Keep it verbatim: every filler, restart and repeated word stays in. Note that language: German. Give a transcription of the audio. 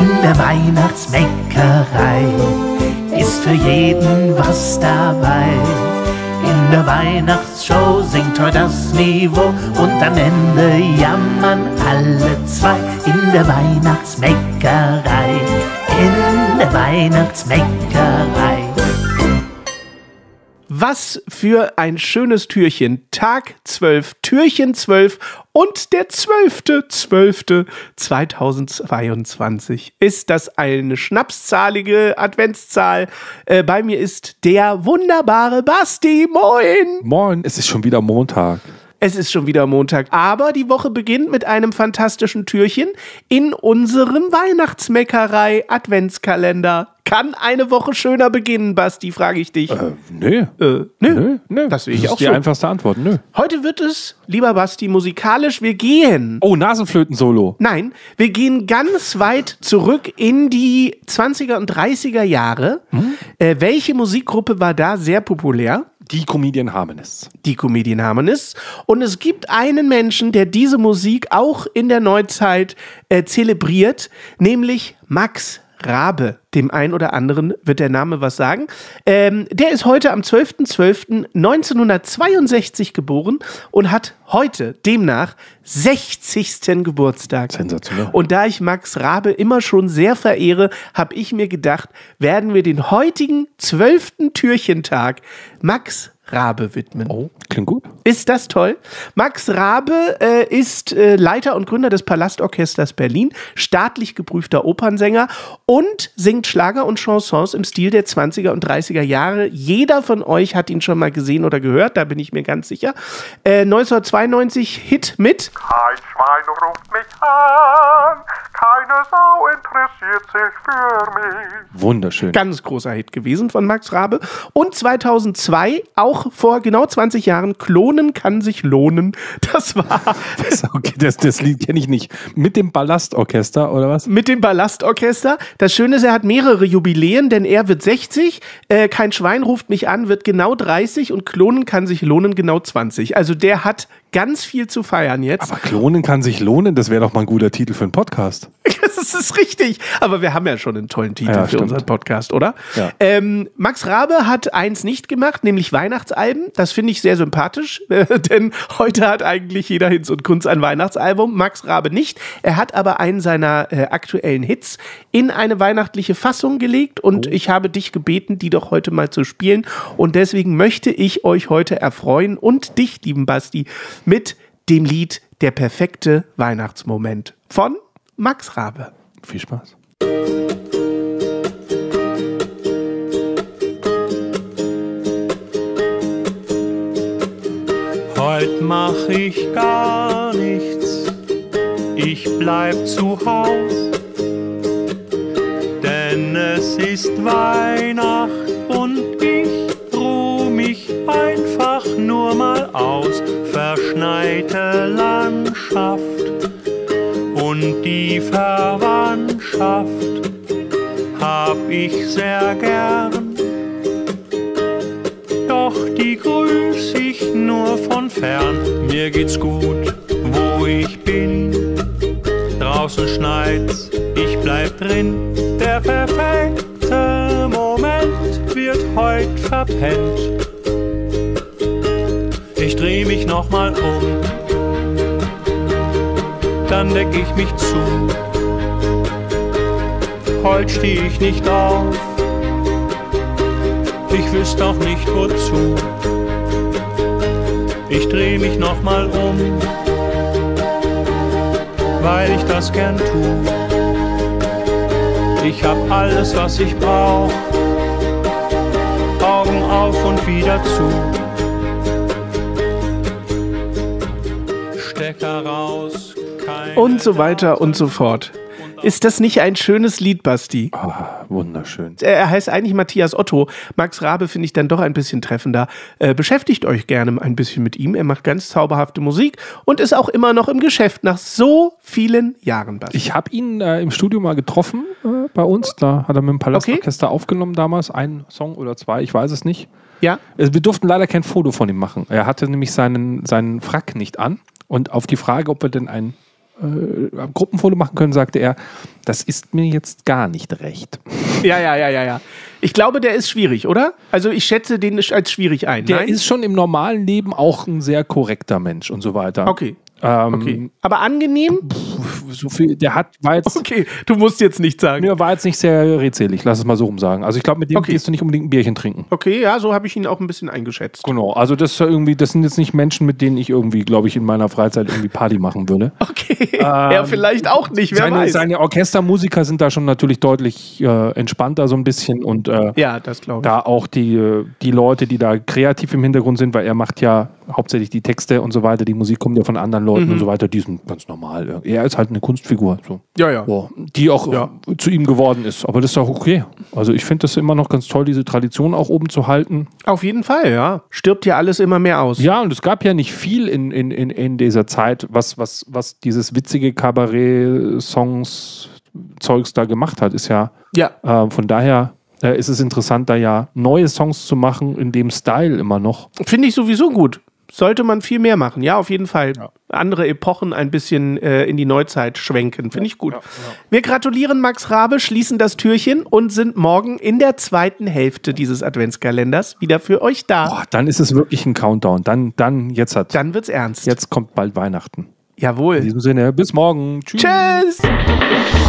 In der Weihnachtsbäckerei ist für jeden was dabei. In der Weihnachtsshow singt heute das Niveau und am Ende jammern alle zwei. In der Weihnachtsbäckerei, in der Weihnachtsbäckerei. Was für ein schönes Türchen. Tag zwölf, Türchen zwölf und der zwölfte zwölfte zweitausendzweiundzwanzig. Ist das eine schnapszahlige Adventszahl? Äh, bei mir ist der wunderbare Basti. Moin! Moin, es ist schon wieder Montag. Es ist schon wieder Montag, aber die Woche beginnt mit einem fantastischen Türchen in unserem Weihnachtsmeckerei-Adventskalender. Kann eine Woche schöner beginnen, Basti, frage ich dich. Äh, nö. Äh, nö. Nö, nö. Das sehe ich das auch ist die so. einfachste Antwort, nö. Heute wird es, lieber Basti, musikalisch, wir gehen. Oh, Nasenflöten-Solo. Nein, wir gehen ganz weit zurück in die zwanziger und dreißiger Jahre. Hm? Äh, welche Musikgruppe war da sehr populär? Die Comedian Harmonists. Die Comedian Harmonists. Und es gibt einen Menschen, der diese Musik auch in der Neuzeit äh, zelebriert, nämlich Max Rabe. Dem einen oder anderen wird der Name was sagen. Ähm, der ist heute am zwölften zwölften neunzehnhundertzweiundsechzig geboren und hat heute demnach sechzigsten Geburtstag. Sensationell. Und da ich Max Rabe immer schon sehr verehre, habe ich mir gedacht, werden wir den heutigen zwölften Türchentag Max Rabe widmen. Oh, klingt gut. Ist das toll? Max Rabe äh, ist äh, Leiter und Gründer des Palastorchesters Berlin, staatlich geprüfter Opernsänger und singt Schlager und Chansons im Stil der zwanziger und dreißiger Jahre. Jeder von euch hat ihn schon mal gesehen oder gehört, da bin ich mir ganz sicher. Äh, neunzehnhundertzweiundneunzig Hit mit Kein Schwein ruft mich an, keine Sau interessiert sich für mich. Wunderschön. Ganz großer Hit gewesen von Max Rabe. Und zweitausendzwei, auch vor genau zwanzig Jahren, Klonen kann sich lohnen. Das war... Das, okay, das, das Lied kenne ich nicht. Mit dem Ballastorchester, oder was? Mit dem Ballastorchester. Das Schöne ist, er hat mehrere Jubiläen, denn er wird sechzig, äh, Kein Schwein ruft mich an, wird genau dreißig und Klonen kann sich lohnen genau zwanzig. Also der hat ganz viel zu feiern jetzt. Aber Klonen kann sich lohnen, das wäre doch mal ein guter Titel für einen Podcast. Das ist richtig. Aber wir haben ja schon einen tollen Titel ja, für stimmt. unseren Podcast, oder? Ja. Ähm, Max Rabe hat eins nicht gemacht, nämlich Weihnachtsalben. Das finde ich sehr sympathisch, äh, denn heute hat eigentlich jeder Hinz und Kunz ein Weihnachtsalbum. Max Rabe nicht. Er hat aber einen seiner äh, aktuellen Hits in eine weihnachtliche Fassung gelegt und oh. ich habe dich gebeten, die doch heute mal zu spielen. Und deswegen möchte ich euch heute erfreuen und dich, lieben Basti, mit dem Lied Der perfekte Weihnachtsmoment von Max Rabe. Viel Spaß. Heute mach ich gar nichts, ich bleib zu Haus, denn es ist Weihnacht und ich ruh mich einfach nur mal aus. Verschneite Landschaft und die Verwandtschaft hab ich sehr gern, doch die grüß ich nur von fern. Mir geht's gut, wo ich bin, draußen schneit's, ich bleib drin. Der perfekte Moment wird heut verpennt. Ich dreh mich nochmal um, dann deck ich mich zu. Heut steh ich nicht auf, ich wüsste auch nicht wozu. Ich dreh mich nochmal um, weil ich das gern tu. Ich hab alles, was ich brauch, Augen auf und wieder zu. Stecker raus, keine Und so weiter und so fort. Ist das nicht ein schönes Lied, Basti? Oh, wunderschön. Er heißt eigentlich Matthias Otto. Max Rabe finde ich dann doch ein bisschen treffender. Äh, beschäftigt euch gerne ein bisschen mit ihm. Er macht ganz zauberhafte Musik und ist auch immer noch im Geschäft nach so vielen Jahren, Basti. Ich habe ihn äh, im Studio mal getroffen äh, bei uns. Da hat er mit dem Palastorchester okay. aufgenommen damals. Ein Song oder zwei, ich weiß es nicht. Ja. Wir durften leider kein Foto von ihm machen. Er hatte nämlich seinen, seinen Frack nicht an. Und auf die Frage, ob wir denn ein äh, Gruppenfoto machen können, sagte er, das ist mir jetzt gar nicht recht. Ja, ja, ja, ja, ja. Ich glaube, der ist schwierig, oder? Also ich schätze den als schwierig ein. Der Nein? ist schon im normalen Leben auch ein sehr korrekter Mensch und so weiter. Okay. Ähm, okay. Aber angenehm? So viel, der hat, war jetzt. Okay, du musst jetzt nicht sagen. Der war jetzt nicht sehr redselig, lass es mal so rum sagen. Also ich glaube, mit dem okay. gehst du nicht unbedingt ein Bierchen trinken. Okay, ja, so habe ich ihn auch ein bisschen eingeschätzt. Genau, also das ist irgendwie, das sind jetzt nicht Menschen, mit denen ich irgendwie, glaube ich, in meiner Freizeit irgendwie Party machen würde. Okay, ähm, er vielleicht auch nicht, wer seine, weiß. Seine Orchestermusiker sind da schon natürlich deutlich äh, entspannter so ein bisschen und äh, ja, das glaube ich. Da auch die, die Leute, die da kreativ im Hintergrund sind, weil er macht ja hauptsächlich die Texte und so weiter, die Musik kommt ja von anderen Leuten mhm. und so weiter, die sind ganz normal. Er ist halt eine Kunstfigur, so. Ja, ja. So, die auch ja. zu ihm geworden ist. Aber das ist auch okay. Also ich finde das immer noch ganz toll, diese Tradition auch oben zu halten. Auf jeden Fall, ja. Stirbt ja alles immer mehr aus. Ja, und es gab ja nicht viel in, in, in, in dieser Zeit, was, was, was dieses witzige Kabarett-Songs-Zeugs da gemacht hat. Ist ja, ja. Äh, von daher äh, ist es interessant, da ja neue Songs zu machen, in dem Style immer noch. Finde ich sowieso gut. Sollte man viel mehr machen. Ja, auf jeden Fall. Ja. Andere Epochen ein bisschen äh, in die Neuzeit schwenken. Finde ich gut. Ja, ja. Wir gratulieren Max Rabe, schließen das Türchen und sind morgen in der zweiten Hälfte dieses Adventskalenders wieder für euch da. Boah, dann ist es wirklich ein Countdown. Dann, dann, jetzt hat. Dann wird's ernst. Jetzt kommt bald Weihnachten. Jawohl. In diesem Sinne, bis morgen. Tschüss. Tschüss.